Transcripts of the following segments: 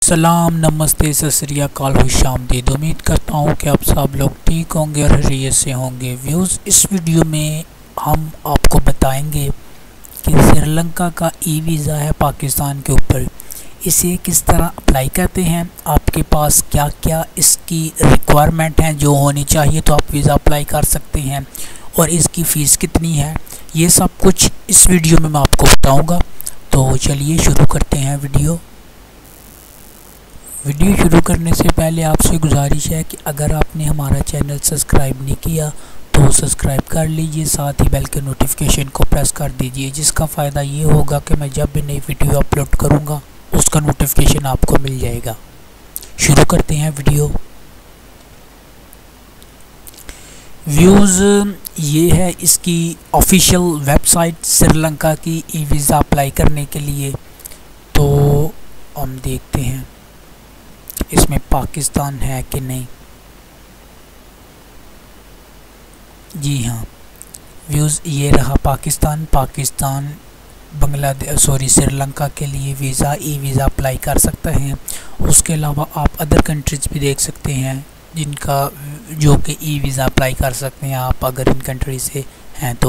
सलाम, नमस्ते, सत श्री अकाल, खुशामदीद। उम्मीद करता हूँ कि आप सब लोग ठीक होंगे और खैरियत से होंगे। व्यूज़, इस वीडियो में हम आपको बताएंगे कि श्रीलंका का ई वीज़ा है पाकिस्तान के ऊपर, इसे किस तरह अप्लाई करते हैं, आपके पास क्या क्या इसकी रिक्वायरमेंट हैं जो होनी चाहिए तो आप वीज़ा अप्लाई कर सकते हैं, और इसकी फ़ीस कितनी है। ये सब कुछ इस वीडियो में मैं आपको बताऊँगा। तो चलिए शुरू करते हैं वीडियो शुरू करने से पहले आपसे गुजारिश है कि अगर आपने हमारा चैनल सब्सक्राइब नहीं किया तो सब्सक्राइब कर लीजिए, साथ ही बेल के नोटिफिकेशन को प्रेस कर दीजिए, जिसका फ़ायदा ये होगा कि मैं जब भी नई वीडियो अपलोड करूँगा उसका नोटिफिकेशन आपको मिल जाएगा। शुरू करते हैं वीडियो। व्यूज़, ये है इसकी ऑफिशियल वेबसाइट श्रीलंका की ई वीज़ा अप्लाई करने के लिए। तो हम देखते हैं इसमें पाकिस्तान है कि नहीं। जी हाँ व्यूज़, ये रहा पाकिस्तान श्रीलंका के लिए ई वीज़ा अप्लाई कर सकते हैं। उसके अलावा आप अदर कंट्रीज़ भी देख सकते हैं जिनका जो कि ई वीज़ा अप्लाई कर सकते हैं आप अगर इन कंट्री से हैं तो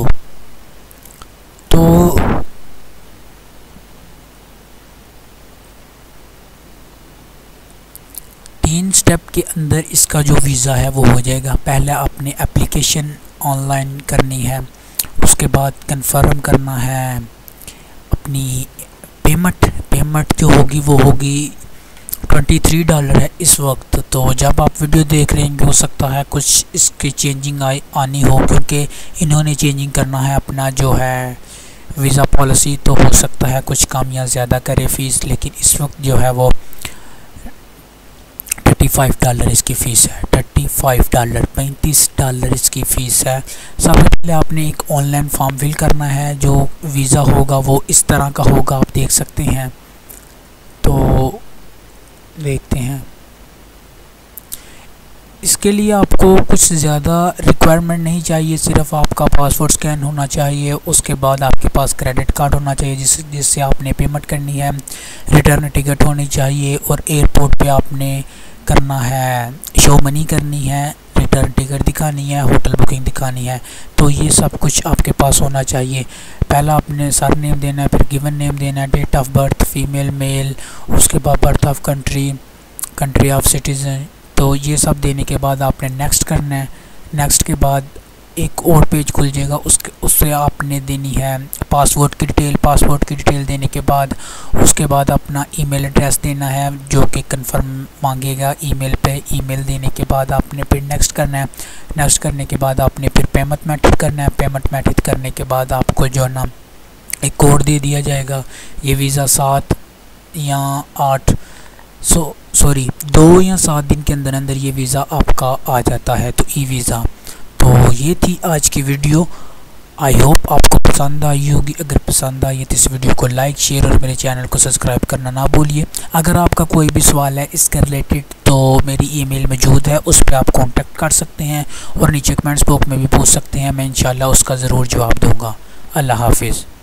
3 स्टेप के अंदर इसका जो वीज़ा है वो हो जाएगा। पहले आपने एप्लीकेशन ऑनलाइन करनी है, उसके बाद कंफर्म करना है अपनी पेमेंट जो होगी वो होगी $23 है इस वक्त। तो जब आप वीडियो देख रहे हैं हो सकता है कुछ इसकी चेंजिंग आनी हो, क्योंकि इन्होंने चेंजिंग करना है अपना जो है वीज़ा पॉलिसी। तो हो सकता है कुछ कम या ज़्यादा करे फ़ीस, लेकिन इस वक्त जो है वो $35 इसकी फ़ीस है। $35 इसकी फ़ीस है। सबसे पहले आपने एक ऑनलाइन फॉर्म फिल करना है। जो वीज़ा होगा वो इस तरह का होगा, आप देख सकते हैं। तो देखते हैं, इसके लिए आपको कुछ ज़्यादा रिक्वायरमेंट नहीं चाहिए, सिर्फ आपका पासपोर्ट स्कैन होना चाहिए। उसके बाद आपके पास क्रेडिट कार्ड होना चाहिए जिससे आपने पेमेंट करनी है। रिटर्न टिकट होनी चाहिए, और एयरपोर्ट पे आपने करना है, शो मनी करनी है, रिटर्न टिकट दिखानी है, होटल बुकिंग दिखानी है। तो ये सब कुछ आपके पास होना चाहिए। पहला आपने सर नेम देना है, फिर गिवन नेम देना है, date of birth female male, उसके बाद birth of country of citizen. तो ये सब देने के बाद आपने नेक्स्ट करना है। नेक्स्ट के बाद एक और पेज खुल जाएगा, उससे आपने देनी है पासपोर्ट की डिटेल देने के बाद उसके बाद अपना ईमेल एड्रेस देना है जो कि कंफर्म मांगेगा ईमेल पे। ईमेल देने के बाद आपने फिर नेक्स्ट करना है। नेक्स्ट करने के बाद आपने फिर पेमेंट मेथड करना है। पेमेंट मेथड करने के बाद आपको जो है ना एक कोड दे दिया जाएगा। ये वीज़ा 2 या 7 दिन के अंदर ये वीज़ा आपका आ जाता है। तो ई वीज़ा। तो ये थी आज की वीडियो। आई होप आपको पसंद आई होगी। अगर पसंद आई है तो इस वीडियो को लाइक, शेयर और मेरे चैनल को सब्सक्राइब करना ना भूलिए। अगर आपका कोई भी सवाल है इसके रिलेटेड तो मेरी ईमेल मौजूद है, उस पर आप कांटेक्ट कर सकते हैं, और नीचे कमेंट्स बॉक्स में भी पूछ सकते हैं। मैं इंशाल्लाह उसका ज़रूर जवाब दूँगा। अल्लाह हाफिज़।